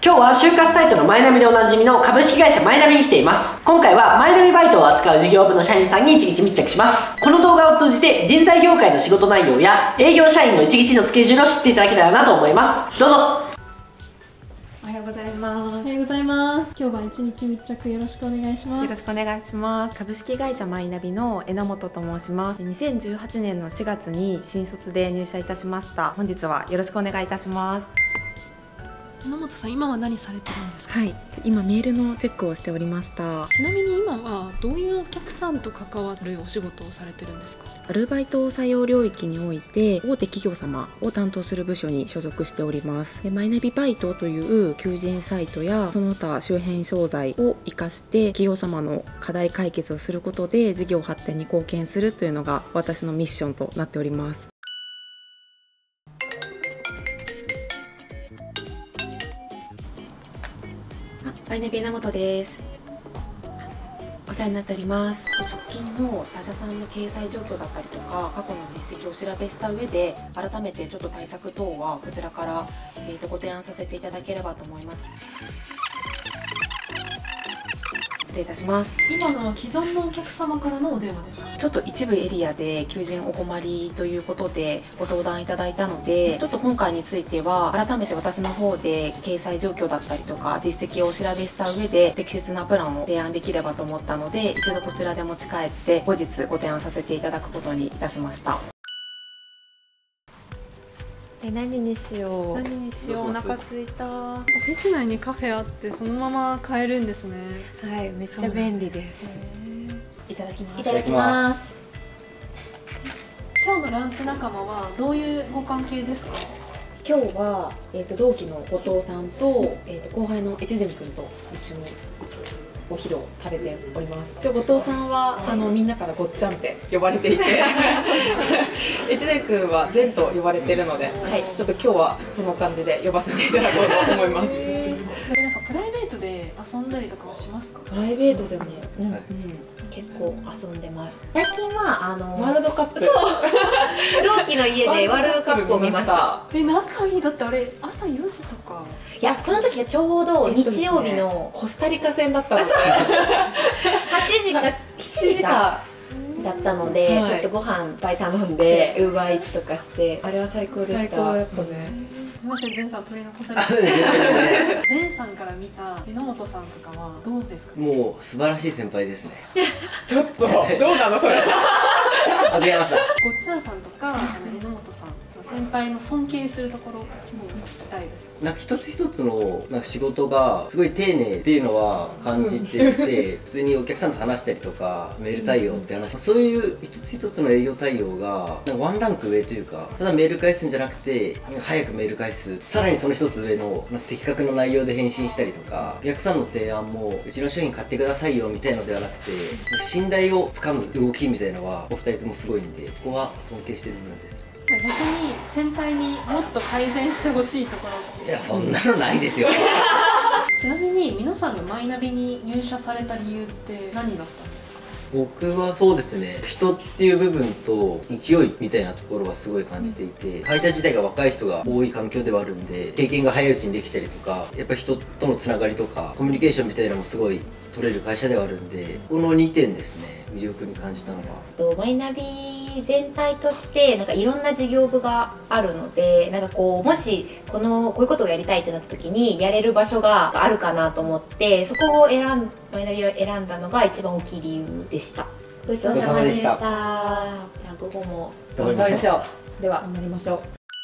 今日は就活サイトのマイナビでおなじみの株式会社マイナビに来ています。今回はマイナビバイトを扱う事業部の社員さんに一日密着します。この動画を通じて人材業界の仕事内容や営業社員の一日のスケジュールを知っていただけたらなと思います。どうぞ。 おはようございます。 おはようございます。今日は一日密着よろしくお願いします。 よろしくお願いします。株式会社マイナビの榎本と申します。2018年の4月に新卒で入社いたしました。本日はよろしくお願いいたします。 榎本さん、今は何されてるんですか？ はい、今メールのチェックをしておりました。 ちなみに今はどういうお客さんと関わるお仕事をされてるんですか？ アルバイト採用領域において大手企業様を担当する部署に所属しております。マイナビバイトという求人サイトやその他周辺商材を活かして企業様の課題解決をすることで事業発展に貢献するというのが私のミッションとなっております。マイナビ榎本です。お世話になっております。直近の他社さんの経済状況だったりとか過去の実績を調べした上で改めてちょっと対策等はこちらから、ご提案させていただければと思います。失礼いたします。 今のは既存のお客様からのお電話ですか？ ちょっと一部エリアで求人お困りということでご相談いただいたので、ちょっと今回については改めて私の方で掲載状況だったりとか実績をお調べした上で適切なプランを提案できればと思ったので、一度こちらで持ち帰って後日ご提案させていただくことにいたしました。何にしよう、お腹すいた。 オフィス内にカフェあってそのまま買えるんですね。 はい、めっちゃ便利です。いただきます。 いただきます。 今日のランチ仲間はどういうご関係ですか？ 今日は、同期の後藤さんと、後輩の越前君と一緒にお昼を食べております。後藤さんはみんなからごっちゃんって呼ばれていて越前君は善と呼ばれているので、はい、ちょっと今日はその感じで呼ばせていただこうと思います。 なんかプライベートで遊んだりとかはしますか？ プライベートでも、結構遊んでます。 最近はワールドカップ、 同期の家でワールドカップを見ました。 仲いい。だってあれ朝4時とか。 いや、その時はちょうど日曜日のコスタリカ戦だったので 8時か7時かだったので、ちょっとご飯いっぱい頼んでウーバーイーツとかして、あれは最高でした。 最高だったね。 すみません、善さん取り残されて善さんから見た榎本さんとかはどうですか？ もう素晴らしい先輩ですね。 ちょっとどうなのそれ間違えました。 ごっちゃんさんとか榎本さん先輩の尊敬するところも聞きたいです。 なんか一つ一つのなんか仕事がすごい丁寧っていうのは感じていて、普通にお客さんと話したりとかメール対応って話、そういう一つ一つの営業対応がなんかワンランク上というか、ただメール返すんじゃなくてなんか早くメール返す、さらにその一つ上のなんか的確な内容で返信したりとか、お客さんの提案もうちの商品買ってくださいよみたいのではなくて、信頼をつかむ動きみたいなのはお二人ともすごいんで、ここは尊敬してる部分です。 逆に先輩にもっと改善してほしいところ。 いや、そんなのないですよちなみに皆さんがマイナビに入社された理由って何だったんですか？ 僕はそうですね、人っていう部分と勢いみたいなところはすごい感じていて、会社自体が若い人が多い環境ではあるんで、経験が早いうちにできたりとか、やっぱり人とのつながりとかコミュニケーションみたいなのもすごい取れる会社ではあるんで、この2点ですね、魅力に感じたのは。 マイナビ全体としてなんかいろんな事業部があるので、なんかこうもしこういうことをやりたいってなった時にやれる場所があるかなと思って、そこをマイナビを選んだのが一番大きい理由でした。ごちそうさまでした。じゃあ午後も頑張りましょう。では頑張りましょう。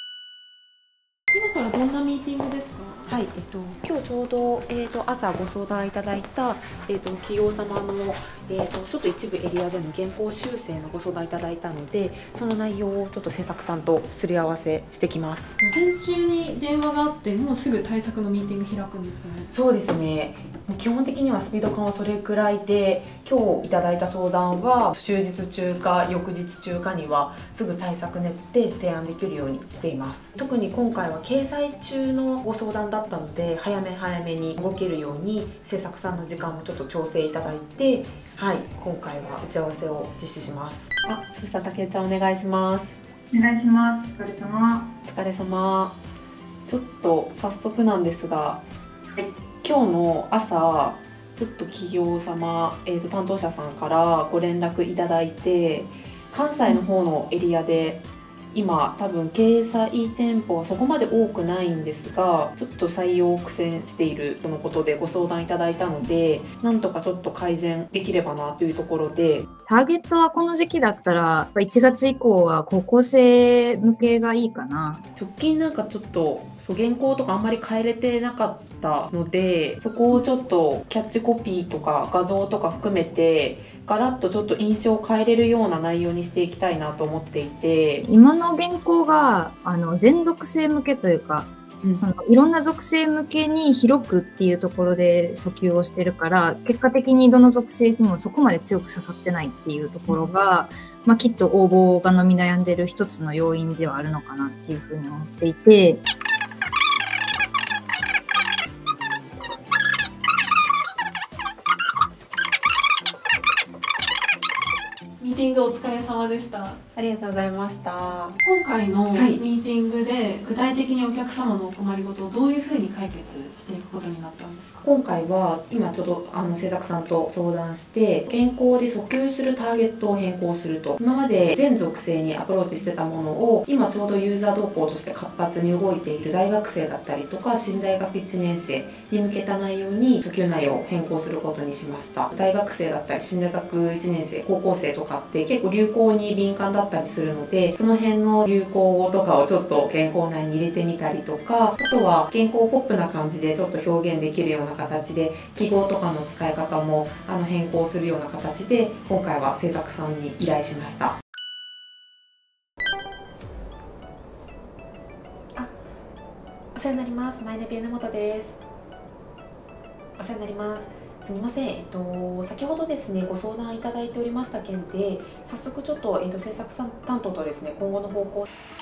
今からどんなミーティングですか？ はい、今日ちょうど、朝ご相談いただいた、企業様の、ちょっと一部エリアでの原稿修正のご相談いただいたので、その内容をちょっと制作さんとすり合わせしてきます。 午前中に電話があってもうすぐ対策のミーティング開くんですね。 そうですね、基本的にはスピード感はそれくらいで、今日いただいた相談は終日中か翌日中かにはすぐ対策練って提案できるようにしています。特に今回は掲載中のご相談だったので、早めに動けるように制作さんの時間もちょっと調整いただいて、はい、今回は打ち合わせを実施します。そしたら竹内ちゃんお願いします。 お願いします。お疲れ様。 お疲れ様。ちょっと早速なんですが、 今日の朝ちょっと企業様、担当者さんからご連絡いただいて、関西の方のエリアで今多分掲載店舗はそこまで多くないんですが、ちょっと採用を苦戦しているとのことでご相談いただいたので、なんとかちょっと改善できればなというところで。 ターゲットはこの時期だったら1月以降は高校生向けがいいかな。 直近なんかちょっと原稿とかあんまり変えれてなかったので、そこをちょっとキャッチコピーとか画像とか含めてガラッとちょっと印象を変えれるような内容にしていきたいなと思っていて、 今の原稿が全属性向けというか、いろんな属性向けに広くっていうところで訴求をしてるから、結果的にどの属性にもそこまで強く刺さってないっていうところが、きっと応募が伸び悩んでる一つの要因ではあるのかなっていうふうに思っていて。 ミーティングお疲れ様でした。 ありがとうございました。 今回のミーティングで具体的にお客様のお困りごとをどういうふうに解決していくことになったんですか？ 今回は今ちょっと制作さんと相談して、原稿で訴求するターゲットを変更すると。今まで全属性にアプローチしてたものを、今ちょうどユーザー動向として活発に動いている大学生だったりとか新大学1年生に向けた内容に訴求内容を変更することにしました。大学生だったり新大学1年生、高校生とかって結構流行に敏感だったりするので、その辺の流行語とかをちょっと原稿内に入れてみたりとか、あとは原稿ポップな感じでちょっと表現できるような形で記号とかの使い方も変更するような形で今回は制作さんに依頼しました。お世話になります。マイナビ榎本です。お世話になります。すみません、先ほどですねご相談いただいておりました件で、早速ちょっと、制作さん担当とですね今後の方向、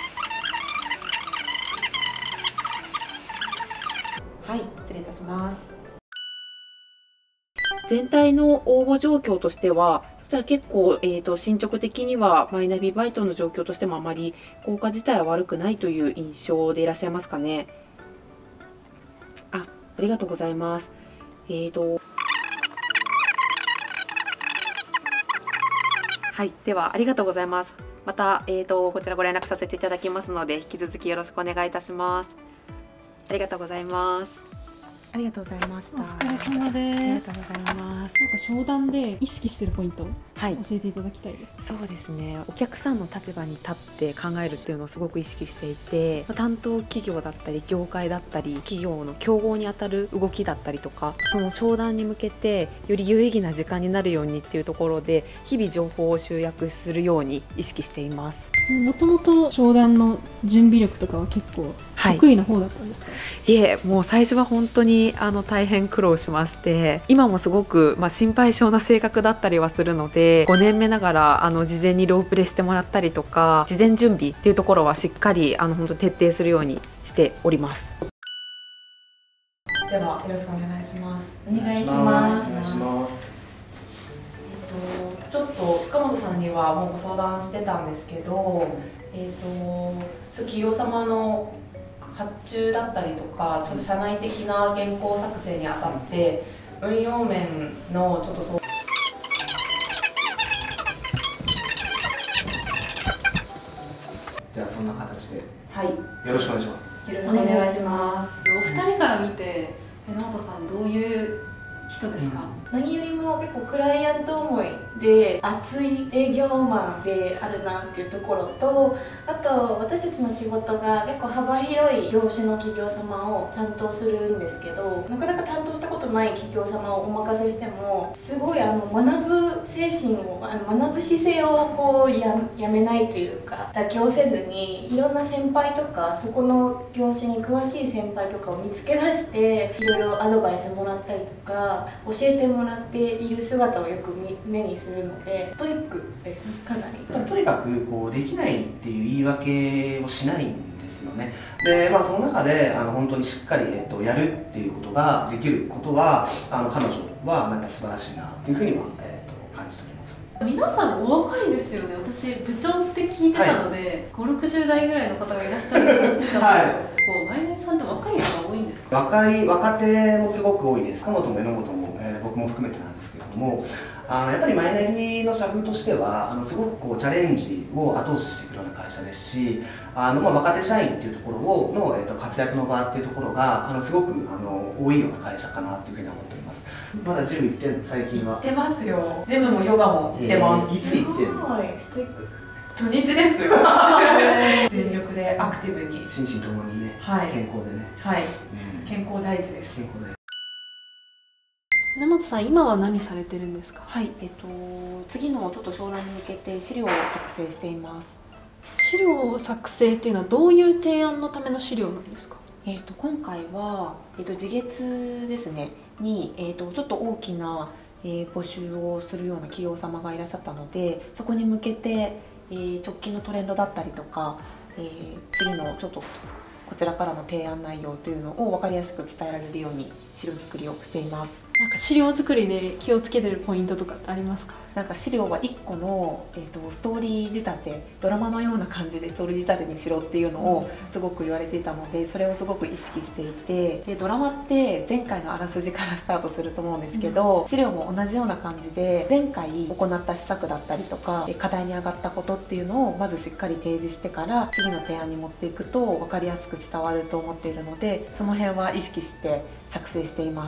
はい、失礼いたします。全体の応募状況としては、そしたら結構、進捗的にはマイナビバイトの状況としてもあまり効果自体は悪くないという印象でいらっしゃいますかね。ありがとうございます。はい、ではありがとうございます。また、こちらご連絡させていただきますので、引き続きよろしくお願いいたします。ありがとうございます。ありがとうございました。 お疲れ様です。 ありがとうございます。 商談で意識してるポイント、 はい、 教えていただきたいです。 そうですね、お客さんの立場に立って考えるっていうのをすごく意識していて、担当企業だったり業界だったり企業の競合にあたる動きだったりとか、その商談に向けてより有意義な時間になるようにっていうところで日々情報を集約するように意識しています。 もともと商談の準備力とかは結構得意な方だったんですか？ いえ、もう最初は本当に大変苦労しまして、今もすごく、心配性な性格だったりはするので、5年目ながら事前にロープレしてもらったりとか、事前準備っていうところはしっかり本当徹底するようにしております。ではよろしくお願いします。 お願いします。 お願いします。 ちょっと塚本さんにはもうご相談してたんですけど、企業様の発注だったりとか、ちょっと社内的な原稿作成にあたって運用面のちょっとじゃあそんな形で、 はい、 よろしくお願いします。 よろしくお願いします。 お二人から見て榎本さんどういう人ですか？ 何よりも結構クライアント思いで熱い営業マンであるなっていうところと、あと私たちの仕事が結構幅広い業種の企業様を担当するんですけど、なかなか担当したことない企業様をお任せしてもすごい学ぶ精神を学ぶ姿勢をこうやめないというか、妥協せずにいろんな先輩とかそこの業種に詳しい先輩とかを見つけ出していろいろアドバイスもらったりとか教えてもらっている姿をよく目にするので、ストイックです。かなりとにかくこうできないっていう言い訳をしないんですよね。で、その中で本当にしっかり、やるっていうことができることは彼女はなんか素晴らしいなっていうふうには、感じております。 皆さんお若いですよね。私部長って聞いてたので、5、60代ぐらいの方がいらっしゃると思ってたんですよ。前田さんって若い方が多いんですか？ 若手もすごく多いです。彼女も榎本も、僕も含めてなんですけれども、やっぱりマイナビの社風としてはすごくこうチャレンジを後押ししてくるような会社ですし、若手社員っていうところの、活躍の場っていうところがすごく多いような会社かなというふうに思っております。まだジム行ってるの？最近は。 行ってますよ。ジムもヨガも行ってます。 いつ行ってるの？ ストイック。 土日ですよ。全力でアクティブに。 心身ともにね、健康でね。 はい。健康第一です。 健康第一。 根本さん、今は何されてるんですか？ はい、次のちょっと商談に向けて資料を作成しています。 資料作成っていうのはどういう提案のための資料なんですか？ 今回は、自月ですねに、ちょっと大きな、募集をするような企業様がいらっしゃったので、そこに向けて、直近のトレンドだったりとか、次のちょっとこちらからの提案内容というのを分かりやすく伝えられるように資料作りをしています。 なんか資料作りで気をつけてるポイントとかってありますか？ なんか資料は1個の、ストーリー仕立て、ドラマのような感じでストーリー仕立てにしろっていうのをすごく言われていたので、それをすごく意識していて、でドラマって前回のあらすじからスタートすると思うんですけど、資料も同じような感じで前回行った施策だったりとか課題に上がったことっていうのをまずしっかり提示してから次の提案に持っていくと分かりやすく伝わると思っているので、その辺は意識して作成しています。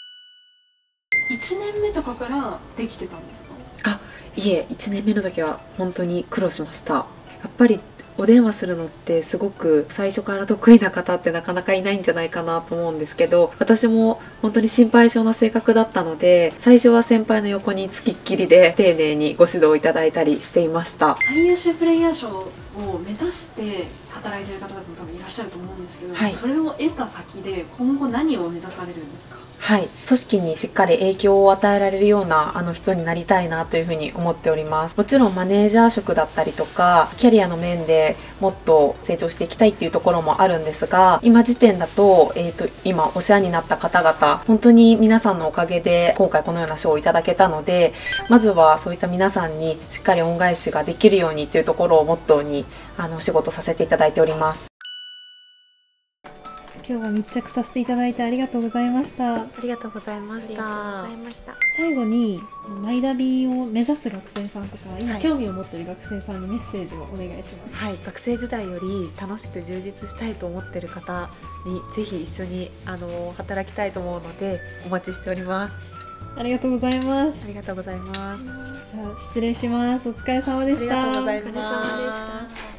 1年目とかからできてたんですか？ いえ、1年目の時は本当に苦労しました。やっぱりお電話するのってすごく最初から得意な方ってなかなかいないんじゃないかなと思うんですけど、私も本当に心配性な性格だったので、最初は先輩の横につきっきりで丁寧にご指導いただいたりしていました。 最優秀プレイヤー賞を目指して働いている方々も多分いらっしゃると思うんですけど、それを得た先で今後何を目指されるんですか？ はい、組織にしっかり影響を与えられるような人になりたいなというふうに思っております。もちろんマネージャー職だったりとかキャリアの面でもっと成長していきたいっていうところもあるんですが、今時点だと、今お世話になった方々本当に皆さんのおかげで今回このような賞をいただけたので、まずはそういった皆さんにしっかり恩返しができるようにというところをモットーにお仕事させていただいております。 今日は密着させていただいてありがとうございました。 ありがとうございました。 最後にマイナビを目指す学生さんとか今興味を持っている学生さんにメッセージをお願いします。 はい、学生時代より楽しく充実したいと思っている方にぜひ一緒に働きたいと思うのでお待ちしております。 ありがとうございます。 ありがとうございます。 じゃあ失礼します。お疲れ様でした。 ありがとうございます。